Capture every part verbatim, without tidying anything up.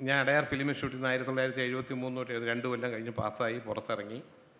ഞാൻ അടയാർ ഫിലിം ഇൻസ്റ്റിറ്റ്യൂട്ടിൽ നിന്ന് ആയിരത്തി തൊള്ളായിരത്തി എഴുപത്തി മൂന്ന് തൊട്ട് രണ്ട് കൊല്ലം കഴിഞ്ഞ് പാസ്സായി പുറത്തിറങ്ങി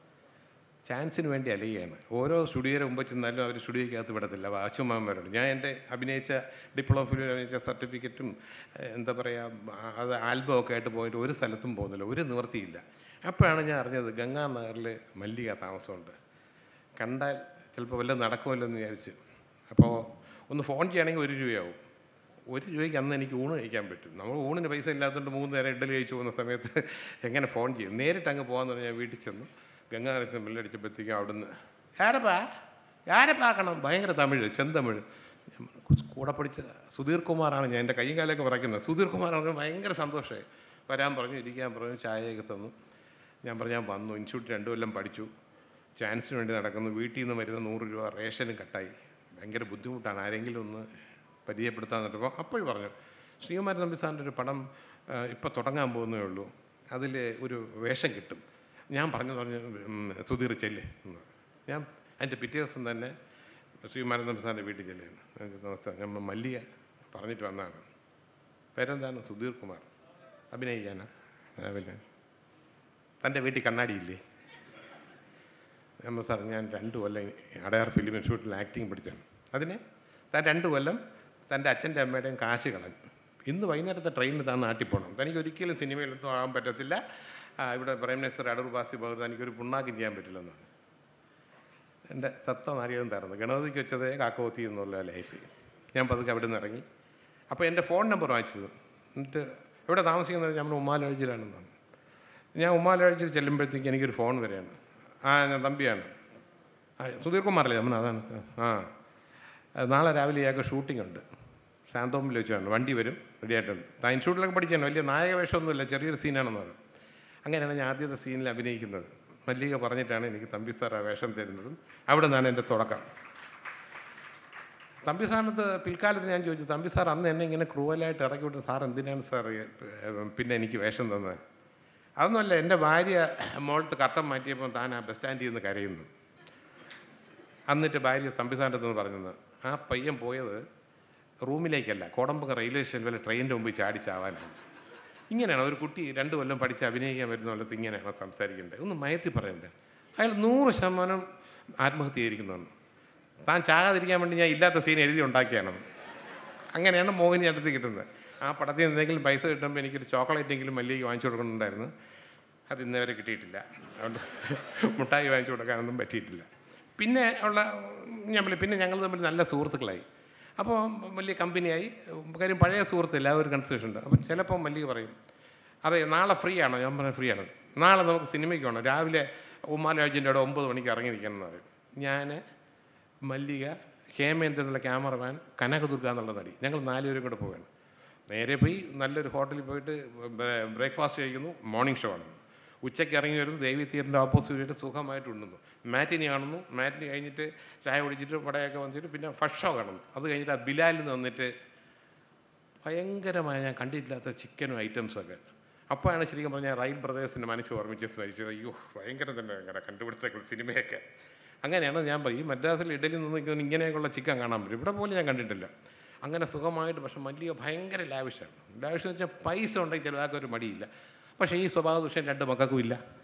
ചാൻസിന് വേണ്ടി അലയുകയാണ്. ഓരോ സ്റ്റുഡിയോയുടെ മുമ്പ് ചെന്നാലും അവർ സ്റ്റുഡിയോയ്ക്കകത്ത് വിടത്തില്ല, വാച്ചുമാന്മാരുണ്ട്. ഞാൻ എൻ്റെ അഭിനയിച്ച ഡിപ്ലോമ ഫിലിം അഭിനയിച്ച സർട്ടിഫിക്കറ്റും എന്താ പറയുക അത് ആൽബം ഒക്കെ ആയിട്ട് പോയിട്ട് ഒരു സ്ഥലത്തും പോകുന്നില്ല, ഒരു നിവൃത്തിയില്ല. അപ്പോഴാണ് ഞാൻ അറിഞ്ഞത് ഗംഗാ നഗറിൽ മല്ലിക താമസമുണ്ട്, കണ്ടാൽ ചിലപ്പോൾ വല്ലതും നടക്കുമല്ലോ എന്ന് വിചാരിച്ച്. അപ്പോൾ ഒന്ന് ഫോൺ ചെയ്യണമെങ്കിൽ ഒരു രൂപയാവും. ഒരു രൂപയ്ക്ക് അന്ന് എനിക്ക് ഊണ് കഴിക്കാൻ പറ്റും. നമ്മൾ ഊണിന് പൈസ ഇല്ലാത്തതുകൊണ്ട് മൂന്ന് നേരം ഇഡ്ഡലി കഴിച്ചു പോകുന്ന സമയത്ത് എങ്ങനെ ഫോൺ ചെയ്യും? നേരിട്ട് അങ്ങ് പോകാമെന്ന് പറഞ്ഞാൽ ഞാൻ വീട്ടിൽ ചെന്നു ഗംഗാനത്തിന് ബെല്ലടിച്ചപ്പോഴത്തേക്കും അവിടുന്ന് ആരപ്പാ ആരപ്പാക്കണം ഭയങ്കര തമിഴ്, ചെന്തമിഴ്. കൂടെ പഠിച്ച സുധീർ കുമാറാണ്, ഞാൻ എൻ്റെ കൈയും കാലൊക്കെ പറയുന്നത്. സുധീർ കുമാറാണ്, ഭയങ്കര സന്തോഷമായി. വരാൻ പറഞ്ഞു, ഇരിക്കാൻ പറഞ്ഞു, ചായയൊക്കെ തന്നു. ഞാൻ പറഞ്ഞു ഞാൻ വന്നു, ഇൻസ്റ്റിറ്റ്യൂട്ട് രണ്ടു കൊല്ലം പഠിച്ചു, ചാൻസിന് വേണ്ടി നടക്കുന്നു, വീട്ടിൽ നിന്ന് വരുന്ന നൂറ് രൂപ റേഷനും കട്ടായി, ഭയങ്കര ബുദ്ധിമുട്ടാണ്, ആരെങ്കിലും ഒന്ന് പരിചയപ്പെടുത്താൻ പറഞ്ഞപ്പോൾ അപ്പോഴും പറഞ്ഞു ശ്രീകുമാരൻ തമ്പി സാറിൻ്റെ ഒരു പടം ഇപ്പോൾ തുടങ്ങാൻ പോകുന്നേ ഉള്ളൂ, അതിൽ ഒരു വേഷം കിട്ടും. ഞാൻ പറഞ്ഞു പറഞ്ഞു സുധീർ ചെല്ല്. ഞാൻ അതിൻ്റെ പിറ്റേ ദിവസം തന്നെ ശ്രീകുമാരൻ തമ്പി സാറിൻ്റെ വീട്ടിൽ ചെല്ലുകയാണ്. നമസ്കാരം, ഞാൻ മല്ലിക പറഞ്ഞിട്ട് വന്നതാണ്. പേരെന്താണ്? സുധീർ കുമാർ. അഭിനയിക്കാനാ? പിന്നെ തൻ്റെ വീട്ടിൽ കണ്ണാടിയില്ലേ? നമ്മൾ സാർ ഞാൻ രണ്ട് കൊല്ലം അടയാർ ഫിലിം ഇൻസ്റ്റിറ്റ്യൂട്ടിൽ ആക്ടിങ് പഠിച്ചാണ്. അതിന് താൻ രണ്ട് കൊല്ലം തൻ്റെ അച്ഛൻ്റെ അമ്മയുടെയും കാശ് കളഞ്ഞു. ഇന്ന് വൈകുന്നേരത്തെ ട്രെയിനിൽ താൻ നാട്ടിൽ പോകണം, തനിക്ക് ഒരിക്കലും സിനിമയിലൊന്നും ആകാൻ പറ്റത്തില്ല, ഇവിടെ പ്രൈം മിനിസ്റ്റർ അടൂർ ബാസി പകർ തനിക്കൊരു പുണ്ണാക്കും ചെയ്യാൻ പറ്റില്ലെന്നാണ് എൻ്റെ സപ്തം നാരികളും തരുന്നത്. ഗണപതിക്ക് വെച്ചതേ കാക്കോത്തി എന്നുള്ള ലൈഫ്. ഞാൻ പതുക്കെ അവിടെ നിന്ന് ഇറങ്ങി. അപ്പോൾ എൻ്റെ ഫോൺ നമ്പർ വാങ്ങിച്ചത്. എന്നിട്ട് എവിടെ താമസിക്കുന്നത്? നമ്മൾ ഉമ്മാലഴിച്ചിലാണെന്നാണ്. ഞാൻ ഉമ്മാലഴിച്ചിൽ ചെല്ലുമ്പോഴത്തേക്ക് എനിക്കൊരു ഫോൺ വരികയാണ്. ആ ഞാൻ തമ്പിയാണ്. ആ സുധീർ കുമാറല്ലേ? നമ്മൾ അതാണ്. ആ നാളെ രാവിലെ ഇയാൾക്ക് ഷൂട്ടിംഗ് ഉണ്ട്, ശാന്തോമ്പിൽ വെച്ചാണ്, വണ്ടി വരും, റെഡി ആയിട്ടുണ്ട്. താൻ ഇൻസ്റ്റിറ്റ്യൂട്ടിലൊക്കെ പഠിക്കാൻ വലിയ നായക വേഷമൊന്നുമില്ല, ചെറിയൊരു സീനാണെന്ന് പറയും. അങ്ങനെയാണ് ഞാൻ ആദ്യത്തെ സീനിൽ അഭിനയിക്കുന്നത്. മല്ലിക പറഞ്ഞിട്ടാണ് എനിക്ക് തമ്പി സാർ ആ വേഷം തരുന്നതും. അവിടെ നിന്നാണ് എൻ്റെ തുടക്കം. തമ്പി സാറിനകത്ത് പിൽക്കാലത്ത് ഞാൻ ചോദിച്ചു, തമ്പി സാർ അന്ന് എന്നെ ഇങ്ങനെ ക്രൂവലായിട്ട് ഇറക്കി വിട്ട് സാർ എന്തിനാണ് സാർ പിന്നെ എനിക്ക് വേഷം തന്നത്? അതൊന്നുമല്ല, എൻ്റെ ഭാര്യ മോളത്ത് കർട്ടൻ മാറ്റിയപ്പോൾ താൻ ആ ബസ് സ്റ്റാൻഡിൽ നിന്ന് കരയുന്നു. എന്നിട്ട് ഭാര്യ തമ്പി സാറിൻ്റെ അടുത്ത് പറഞ്ഞത്, ആ പയ്യൻ പോയത് റൂമിലേക്കല്ല, കോടമ്പുക റെയിൽവേ സ്റ്റേഷൻ വരെ ട്രെയിനിൻ്റെ മുമ്പിൽ ചാടിച്ചാവാനാണ്. ഇങ്ങനെയാണ് ഒരു കുട്ടി രണ്ട് കൊല്ലം പഠിച്ച് അഭിനയിക്കാൻ വരുന്ന കൊല്ലത്ത് ഇങ്ങനെയാണ് സംസാരിക്കേണ്ടത്. ഒന്ന് മയത്തി പറയണ്ടേ? അയാൾ നൂറ് ശതമാനം ആത്മഹത്യ ചെയ്തിരിക്കുന്നതാണ്. താൻ ചാകാതിരിക്കാൻ വേണ്ടി ഞാൻ ഇല്ലാത്ത സീൻ എഴുതി ഉണ്ടാക്കിയാണ്. അങ്ങനെയാണ് മോഹിനി അടുത്ത് കിട്ടുന്നത്. ആ പടത്തിൽ എന്തെങ്കിലും പൈസ കിട്ടുമ്പോൾ എനിക്കൊരു ചോക്ലേറ്റെങ്കിലും മല്ലികയ്ക്ക് വാങ്ങിച്ചു കൊടുക്കുന്നുണ്ടായിരുന്നു. അത് ഇന്നേവരെ കിട്ടിയിട്ടില്ല. അതുകൊണ്ട് മുട്ടായി വാങ്ങിച്ചു കൊടുക്കാനൊന്നും പറ്റിയിട്ടില്ല. പിന്നെ ഉള്ള ഞാൻ പിന്നെ ഞങ്ങൾ തമ്മിൽ നല്ല സുഹൃത്തുക്കളായി. അപ്പോൾ വലിയ കമ്പനിയായി. കാര്യം പഴയ സുഹൃത്തില്ല, ആ ഒരു കൺസെഷൻ ഉണ്ട്. അപ്പം ചിലപ്പോൾ മല്ലിക പറയും, അതെ നാളെ ഫ്രീ ആണോ? ഞാൻ പറഞ്ഞാൽ ഫ്രീ ആണ്. നാളെ നമുക്ക് സിനിമയ്ക്ക് വേണം, രാവിലെ ഉമ്മാലോജിൻ്റെ അവിടെ ഒമ്പത് മണിക്ക് ഇറങ്ങി നിൽക്കണം എന്ന് പറയും. ഞാൻ, മല്ലിക, ഹേമേന്ദ്രൻ എന്നുള്ള ക്യാമറമാൻ, കനകദുർഗ എന്നുള്ള നടി, ഞങ്ങൾ നാലുപേരും കൂടെ പോവുകയാണ്. നേരെ പോയി നല്ലൊരു ഹോട്ടലിൽ പോയിട്ട് ബ്രേക്ക്ഫാസ്റ്റ് കഴിക്കുന്നു. മോർണിംഗ് ഷോ ആണ്. ഉച്ചയ്ക്ക് ഇറങ്ങി വരുന്നു, ദേവി തിയേറ്ററിൻ്റെ ഓപ്പോസിറ്റ് സുഖമായിട്ട് ഉണ്ണുന്നു. മാറ്റിനി കാണുന്നു. മാറ്റിനി കഴിഞ്ഞിട്ട് ചായ കുടിച്ചിട്ട് വടയൊക്കെ വന്നിട്ട് പിന്നെ ഫസ്റ്റ് ഷോ കാണുന്നു. അത് കഴിഞ്ഞിട്ട് ആ ബിലാലിൽ നിന്ന് വന്നിട്ട് ഭയങ്കരമായ ഞാൻ കണ്ടിട്ടില്ലാത്ത ചിക്കനും ഐറ്റംസൊക്കെ. അപ്പോഴാണ് ശരിക്കും പറഞ്ഞാൽ റൈൽ ബ്രദേഴ്സിൻ്റെ മനസ്സ് ഓർമ്മിച്ച് സ്മരിച്ചത്. അയ്യോ ഭയങ്കര തന്നെ അങ്ങനെ കണ്ടുപിടിച്ച സിനിമയൊക്കെ. അങ്ങനെയാണ് ഞാൻ പറയും മദ്രാസിൽ ഇഡലി നിന്ന് ഇങ്ങനെയൊക്കെയുള്ള ചിക്കൻ കാണാൻ പറ്റും, ഇവിടെ പോലും ഞാൻ കണ്ടിട്ടില്ല. അങ്ങനെ സുഖമായിട്ട്. പക്ഷെ മല്ലിക ഭയങ്കര ലാവിഷാണ്. ലാവിഷ് എന്ന് വെച്ചാൽ പൈസ ഉണ്ടെങ്കിൽ ചിലവാക്കാൻ ഒരു മടിയില്ല. പക്ഷേ ഈ സ്വഭാവ ദൂഷ്യം രണ്ട് മക്കൾക്കും ഇല്ല.